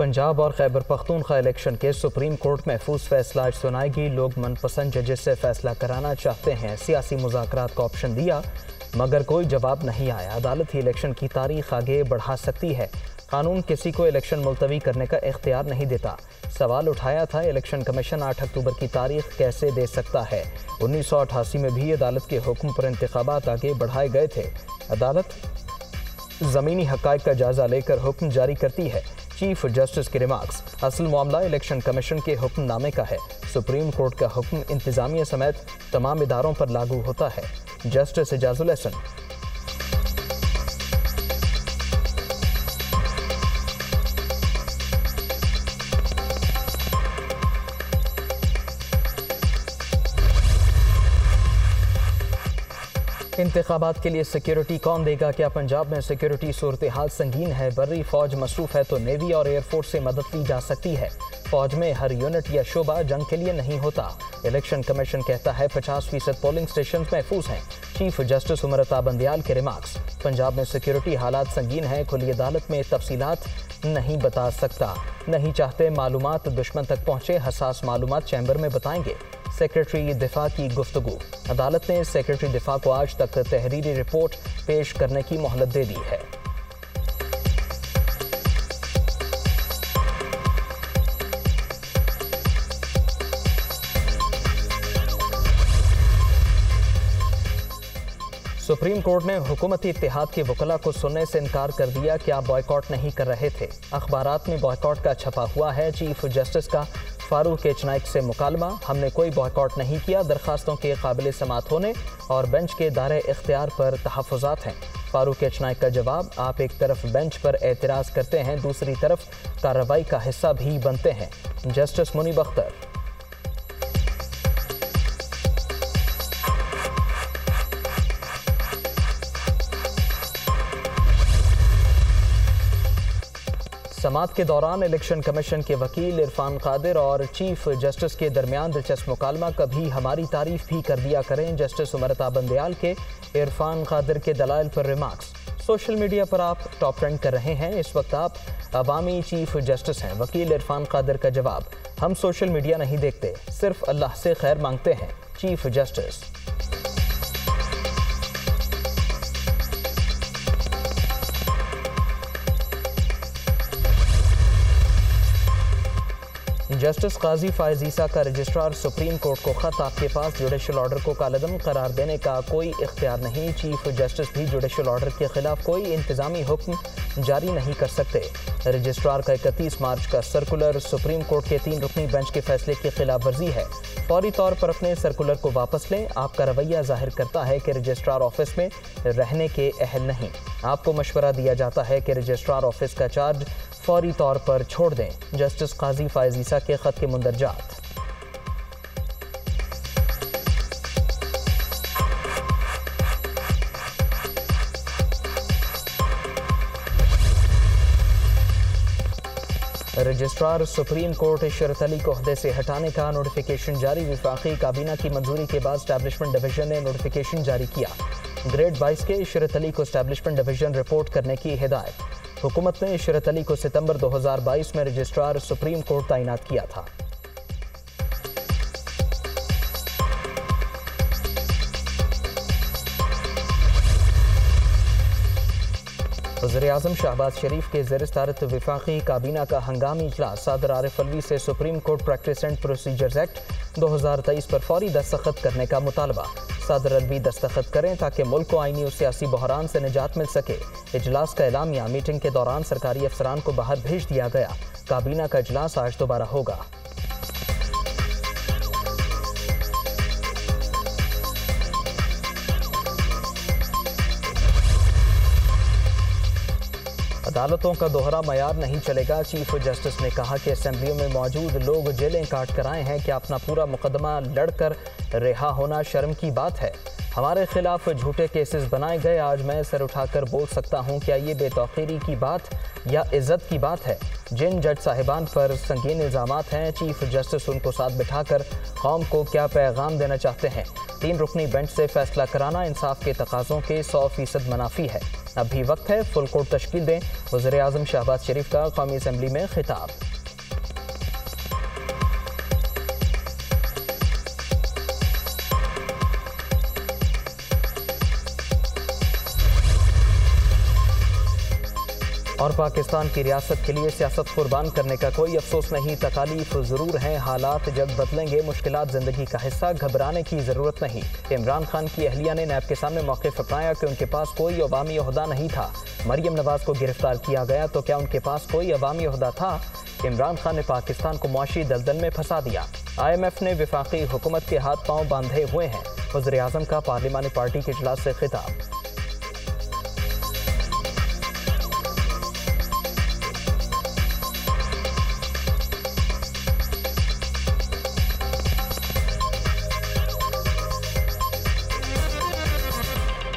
पंजाब और खैबर पख्तूनख्वा इलेक्शन के supreme court महफूज फैसला आज सुनाएगी। लोग मनपसंद जजेस से फैसला कराना चाहते हैं। सियासी मुज़ाकरात का ऑप्शन दिया मगर कोई जवाब नहीं आया। अदालत ही इलेक्शन की तारीख आगे बढ़ा सकती है। कानून किसी को इलेक्शन मुलतवी करने का इख्तियार नहीं देता। सवाल उठाया था इलेक्शन कमीशन 8 अक्टूबर की तारीख कैसे दे सकता है। 1988 में भी अदालत के हुक्म पर इंतखाबात आगे बढ़ाए गए थे। अदालत ज़मीनी हक़ाइक़ का जायज़ा लेकर हुक्म जारी करती है। चीफ जस्टिस के रिमार्क्स, असल मामला इलेक्शन कमीशन के हुक्मनामे का है। सुप्रीम कोर्ट का हुक्म इंतज़ामिया समेत तमाम इदारों पर लागू होता है। जस्टिस इजाजुल एहसन, इंतखाबात के लिए सिक्योरिटी कौन देगा? क्या पंजाब में सिक्योरिटी सूरत हाल संगीन है? बर्री फौज मसरूफ है तो नेवी और एयरफोर्स से मदद ली जा सकती है। फौज में हर यूनिट या शोबा जंग के लिए नहीं होता। इलेक्शन कमीशन कहता है 50% पोलिंग स्टेशन महफूज हैं। चीफ जस्टिस उमर अता बंदियाल के रिमार्क्स, पंजाब में सिक्योरिटी हालात संगीन है। खुली अदालत में तफसीलात नहीं बता सकता। नहीं चाहते मालूमात दुश्मन तक पहुंचे। हसास मालूमात चैम्बर में बताएंगे। सेक्रेटरी दिफा की गुफ्तगू, अदालत ने सेक्रेटरी दिफा को आज तक तहरीरी रिपोर्ट पेश करने की मोहलत दे दी है। सुप्रीम कोर्ट ने हुकूमती इत्तेहाद के वकला को सुनने से इनकार कर दिया कि आप बॉयकॉट नहीं कर रहे थे। अखबारात में बॉयकॉट का छपा हुआ है। चीफ जस्टिस का फारूक एच नाइक से मुकालमा, हमने कोई बॉयकॉट नहीं किया। दरखास्तों के काबिल समात होने और बेंच के दायरे इख्तियार पर तहफ़्फ़ुज़ात हैं। फारूक एच नाइक का जवाब, आप एक तरफ बेंच पर एतराज़ करते हैं, दूसरी तरफ कार्रवाई का हिस्सा भी बनते हैं। जस्टिस मुनीब अख्तर, समात के दौरान इलेक्शन कमीशन के वकील इरफान कादिर और चीफ जस्टिस के दरमियान दिलचस्प मुकालमा, कभी हमारी तारीफ भी कर दिया करें। जस्टिस उमर अता बंदियाल के इरफान कादिर के दलाइल पर रिमार्क्स, सोशल मीडिया पर आप टॉप ट्रेंड कर रहे हैं, इस वक्त आप अवामी चीफ जस्टिस हैं। वकील इरफान कादिर का जवाब, हम सोशल मीडिया नहीं देखते, सिर्फ अल्लाह से खैर मांगते हैं। Chief justice, justice Qazi Faez Isa का रजिस्ट्रार सुप्रीम कोर्ट को खत, आपके पास जुडिशल ऑर्डर को कालदम करार देने का कोई इख्तियार नहीं। चीफ जस्टिस भी जुडिशल ऑर्डर के खिलाफ कोई इंतजामी हुक्म जारी नहीं कर सकते। रजिस्ट्रार का 31 मार्च का सर्कुलर सुप्रीम कोर्ट के 3 रुकनी बेंच के फैसले की खिलाफ वर्जी है। फौरी तौर पर अपने सर्कुलर को वापस लें। आपका रवैया जाहिर करता है कि रजिस्ट्रार ऑफिस में रहने के अहल नहीं। आपको मशवरा दिया जाता है कि रजिस्ट्रार ऑफिस का चार्ज फौरी तौर पर छोड़ दें। जस्टिस काजी फायज ईसा के खत के मुंदरजात, registrar supreme court Sharat Ali को ओहदे से हटाने का नोटिफिकेशन जारी। वफाकी काबीना की मंजूरी के बाद स्टैब्लिशमेंट डिवीजन ने नोटिफिकेशन जारी किया। ग्रेड 22 के शरत अली को स्टैब्लिशमेंट डिवीजन रिपोर्ट करने की हिदायत। हुकूमत ने शरत अली को सितंबर 2022 में रजिस्ट्रार सुप्रीम कोर्ट तैनात किया था। वज़ीर-ए-आज़म शहबाज शरीफ के ज़ेर सदारत वफाकी काबीना का हंगामी इजलास। सदर आरिफ अलवी से supreme court practice and procedures act 2023 पर फौरी दस्तखत करने का मुतालबा। सदर अलवी दस्तखत करें ताकि मुल्क को आईनी और सियासी बहरान से निजात मिल सके। इजलास का एलामिया, मीटिंग के दौरान सरकारी अफसरान को बाहर भेज दिया गया। काबीना का इजलास आज दोबारा होगा। अदालतों का दोहरा मयार नहीं चलेगा। चीफ जस्टिस ने कहा कि असेंबलियों में मौजूद लोग जेलें काट कर आए हैं। क्या अपना पूरा मुकदमा लड़कर रिहा होना शर्म की बात है? हमारे खिलाफ झूठे केसेस बनाए गए। आज मैं सर उठाकर बोल सकता हूं, क्या ये बेतौकीरी की बात या इज्जत की बात है? जिन जज साहिबान पर संगीन इल्ज़ामात हैं, चीफ जस्टिस उनको साथ बिठाकर कौम को क्या पैगाम देना चाहते हैं? 3 रुकनी बेंच से फैसला कराना इंसाफ के तकाज़ों के 100% मुनाफी है। अब भी वक्त है फुल कोर्ट तश्कील दें। वज़ीर-ए-आज़म शहबाज शरीफ का कौमी असम्बली में खिताब। और पाकिस्तान की रियासत के लिए सियासत कुर्बान करने का कोई अफसोस नहीं। तकालीफ ज़रूर हैं, हालात जब बदलेंगे, मुश्किलात ज़िंदगी का हिस्सा, घबराने की ज़रूरत नहीं। इमरान खान की अहलिया ने नैब के सामने मौक़िफ़ अपनाया कि उनके पास कोई अवामी ओहदा नहीं था। मरियम नवाज़ को गिरफ्तार किया गया तो क्या उनके पास कोई अवामी ओहदा था? इमरान खान ने पाकिस्तान को मुआशी दलदल में फंसा दिया। IMF ने वफाकी हुकूमत के हाथ पांव बांधे हुए हैं। वज़ीर-ए-आज़म का पार्लिमानी पार्टी के इजलास से खिताब।